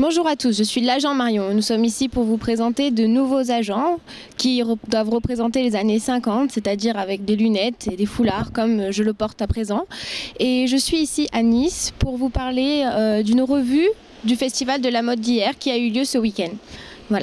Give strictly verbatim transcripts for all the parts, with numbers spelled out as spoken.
Bonjour à tous, je suis l'agent Marion. Nous sommes ici pour vous présenter de nouveaux agents qui re doivent représenter les années cinquante, c'est-à-dire avec des lunettes et des foulards comme je le porte à présent. Et je suis ici à Nice pour vous parler euh, d'une revue du Festival de la mode d'hier qui a eu lieu ce week-end. Voilà.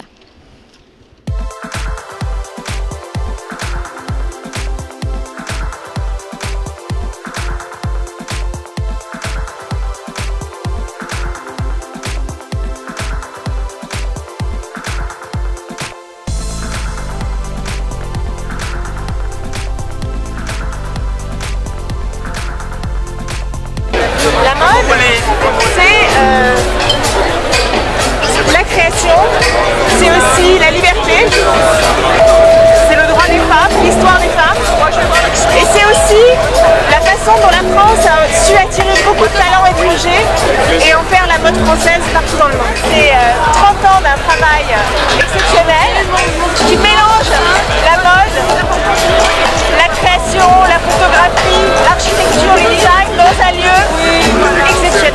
La mode, c'est euh, la création, c'est aussi la liberté, c'est le droit des femmes, l'histoire des femmes, et c'est aussi la façon dont la France a su attirer beaucoup de talents étrangers et en faire la mode française partout dans le monde. C'est euh, trente ans d'un travail exceptionnel qui mélange la mode, la création, la photographie, l'architecture, le design dans un lieu exceptionnel.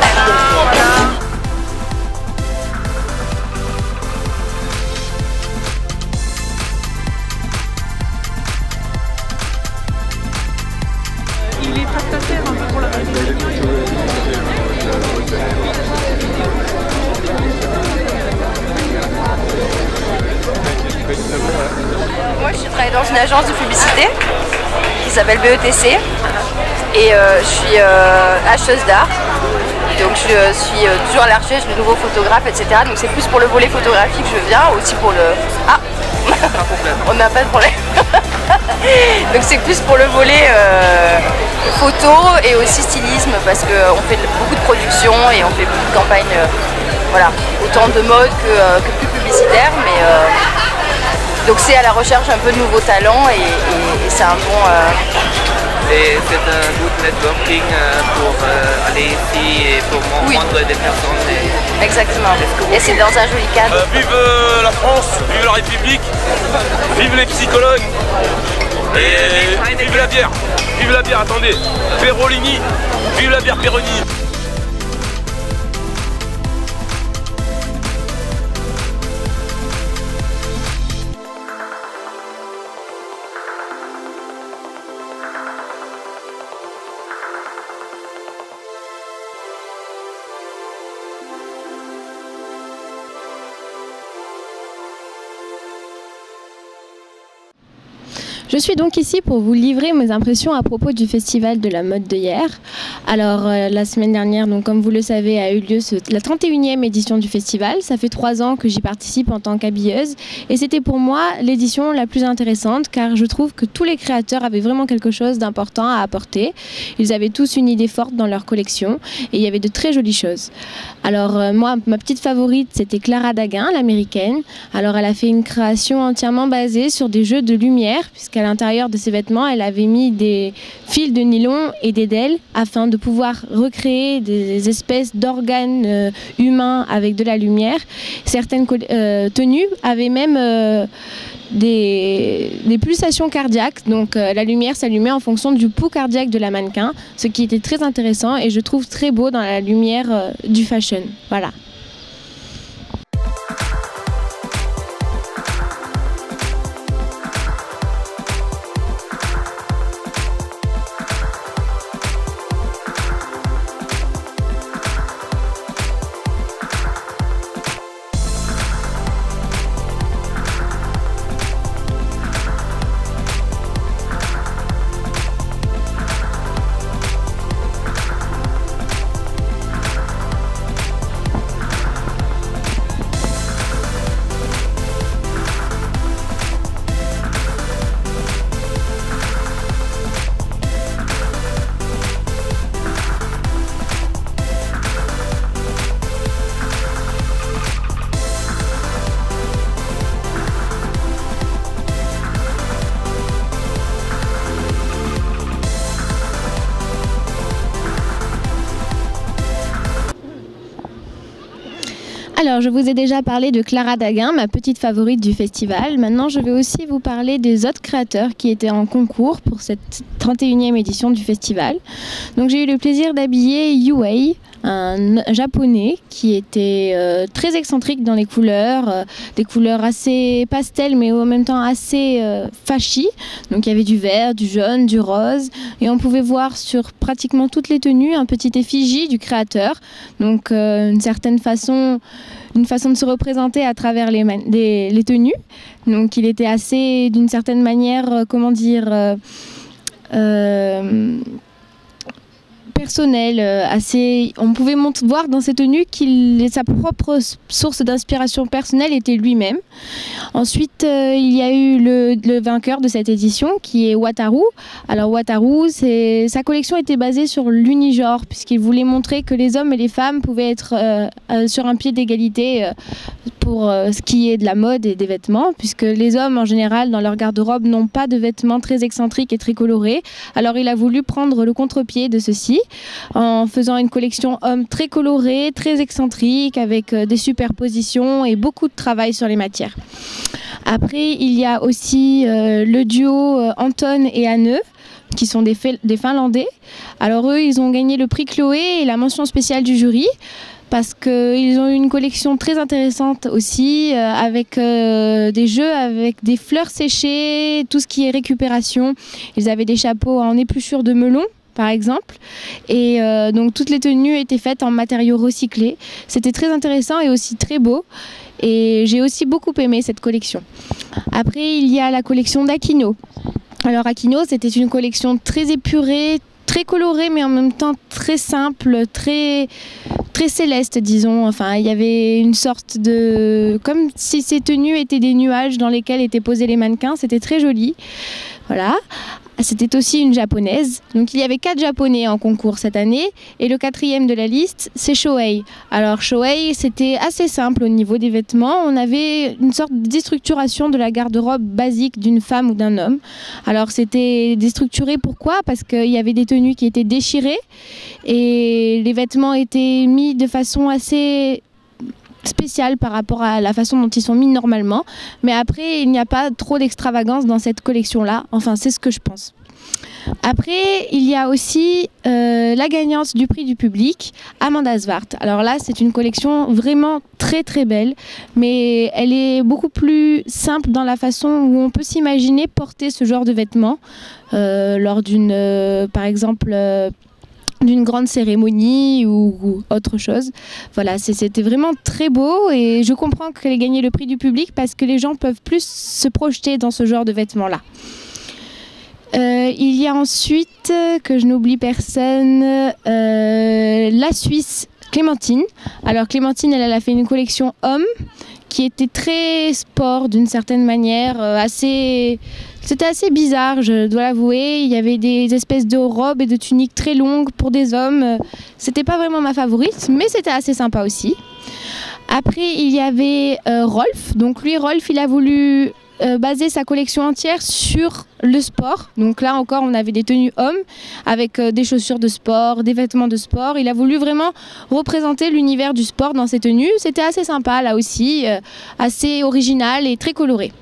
Il est prestataire un peu pour la Moi je travaille dans une agence de publicité qui s'appelle B E T C et euh, je suis euh, acheteuse d'art. Donc je suis euh, toujours à la recherche de nouveaux photographes, et cetera. Donc c'est plus pour le volet photographique que je viens, aussi pour le... Ah on n'a pas de problème. Donc c'est plus pour le volet euh, photo et aussi stylisme parce qu'on fait beaucoup de production et on fait beaucoup de campagnes, euh, voilà, autant de mode que, euh, que plus publicitaire. Mais, euh, donc c'est à la recherche un peu de nouveaux talents et, et, et c'est un bon... Euh, Et c'est un good networking pour euh, aller ici et pour rencontrer oui. des personnes. Et... Exactement. Et c'est dans un joli cadre. Euh, vive euh, la France, vive la République, vive les psychologues et vive la bière. Vive la bière, attendez. Perolini, vive la bière Peroni. Je suis donc ici pour vous livrer mes impressions à propos du Festival de la mode de hier. Alors euh, la semaine dernière, donc, comme vous le savez, a eu lieu ce, la trente et unième édition du festival. Ça fait trois ans que j'y participe en tant qu'habilleuse et c'était pour moi l'édition la plus intéressante car je trouve que tous les créateurs avaient vraiment quelque chose d'important à apporter. Ils avaient tous une idée forte dans leur collection et il y avait de très jolies choses. Alors euh, moi, ma petite favorite, c'était Clara Daguin, l'américaine. Alors elle a fait une création entièrement basée sur des jeux de lumière puisqu'à à l'intérieur de ses vêtements, elle avait mis des fils de nylon et des dèles afin de pouvoir recréer des espèces d'organes euh, humains avec de la lumière. Certaines euh, tenues avaient même euh, des, des pulsations cardiaques, donc euh, la lumière s'allumait en fonction du pouls cardiaque de la mannequin, ce qui était très intéressant et je trouve très beau dans la lumière euh, du fashion. Voilà. Alors, je vous ai déjà parlé de Clara Daguin, ma petite favorite du festival. Maintenant, je vais aussi vous parler des autres créateurs qui étaient en concours pour cette trente et unième édition du festival. Donc, j'ai eu le plaisir d'habiller Yue, un japonais qui était euh, très excentrique dans les couleurs, euh, des couleurs assez pastel mais en même temps assez euh, flashy. Donc il y avait du vert, du jaune, du rose et on pouvait voir sur pratiquement toutes les tenues un petit effigie du créateur. Donc euh, une certaine façon, une façon de se représenter à travers les, les, les tenues. Donc il était assez, d'une certaine manière, euh, comment dire, euh, euh, personnel, euh, assez. On pouvait voir dans ses tenues qu'il sa propre source d'inspiration personnelle était lui-même. Ensuite, euh, il y a eu le, le vainqueur de cette édition qui est Wataru. Alors Wataru, c'est, sa collection était basée sur l'unigenre puisqu'il voulait montrer que les hommes et les femmes pouvaient être euh, euh, sur un pied d'égalité euh, pour euh, ce qui est de la mode et des vêtements, puisque les hommes en général dans leur garde-robe n'ont pas de vêtements très excentriques et très colorés. Alors il a voulu prendre le contre-pied de ceci en faisant une collection homme très colorée, très excentrique, avec euh, des superpositions et beaucoup de travail sur les matières. Après, il y a aussi euh, le duo euh, Anton et Anne, qui sont des, des Finlandais. Alors eux, ils ont gagné le prix Chloé et la mention spéciale du jury, parce qu'ils ont eu une collection très intéressante aussi, euh, avec euh, des jeux avec des fleurs séchées, tout ce qui est récupération. Ils avaient des chapeaux en épluchure de melon, par exemple, et euh, donc toutes les tenues étaient faites en matériaux recyclés. C'était très intéressant et aussi très beau, et j'ai aussi beaucoup aimé cette collection. Après, il y a la collection d'Akino. Alors Akino, c'était une collection très épurée, très colorée, mais en même temps très simple, très, très céleste, disons. Enfin, il y avait une sorte de... comme si ces tenues étaient des nuages dans lesquels étaient posés les mannequins. C'était très joli. Voilà. C'était aussi une japonaise. Donc il y avait quatre japonais en concours cette année. Et le quatrième de la liste, c'est Shohei. Alors Shohei, c'était assez simple au niveau des vêtements. On avait une sorte de déstructuration de la garde-robe basique d'une femme ou d'un homme. Alors c'était déstructuré, pourquoi? Parce qu'il y avait des tenues qui étaient déchirées. Et les vêtements étaient mis de façon assez spécial par rapport à la façon dont ils sont mis normalement, mais après il n'y a pas trop d'extravagance dans cette collection là, enfin c'est ce que je pense. Après il y a aussi euh, la gagnante du prix du public, Amanda Svart. Alors là c'est une collection vraiment très très belle, mais elle est beaucoup plus simple dans la façon où on peut s'imaginer porter ce genre de vêtements euh, lors d'une euh, par exemple euh, d'une grande cérémonie ou, ou autre chose. Voilà, c'était vraiment très beau et je comprends qu'elle ait gagné le prix du public parce que les gens peuvent plus se projeter dans ce genre de vêtements-là. Euh, il y a ensuite, que je n'oublie personne, euh, la Suisse, Clémentine. Alors Clémentine, elle, elle a fait une collection homme qui était très sport d'une certaine manière, euh, assez... C'était assez bizarre, je dois l'avouer. Il y avait des espèces de robes et de tuniques très longues pour des hommes. C'était pas vraiment ma favorite, mais c'était assez sympa aussi. Après, il y avait euh, Rolf. Donc lui, Rolf, il a voulu euh, baser sa collection entière sur le sport. Donc là encore, on avait des tenues hommes avec euh, des chaussures de sport, des vêtements de sport. Il a voulu vraiment représenter l'univers du sport dans ses tenues. C'était assez sympa là aussi, euh, assez original et très coloré.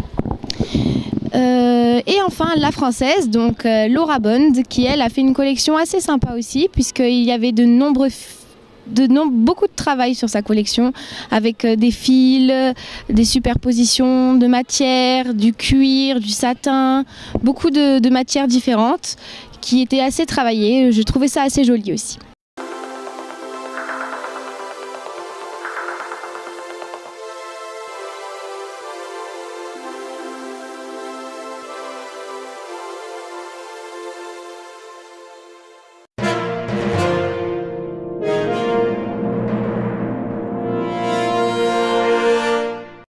Euh, et enfin la française, donc euh, Laura Bond, qui elle a fait une collection assez sympa aussi, puisqu'il y avait de nombreux de no beaucoup de travail sur sa collection, avec euh, des fils, des superpositions de matières, du cuir, du satin, beaucoup de, de matières différentes qui étaient assez travaillées. Je trouvais ça assez joli aussi.